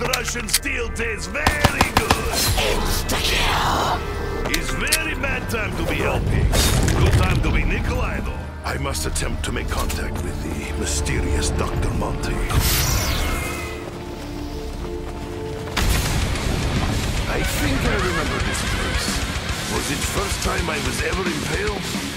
Good Russian steel tastes very good. Insta-kill! It's very bad time to be helping. Good time to be Nikolai, though. I must attempt to make contact with the mysterious Dr. Monty. I think I remember this place. Was it first time I was ever impaled?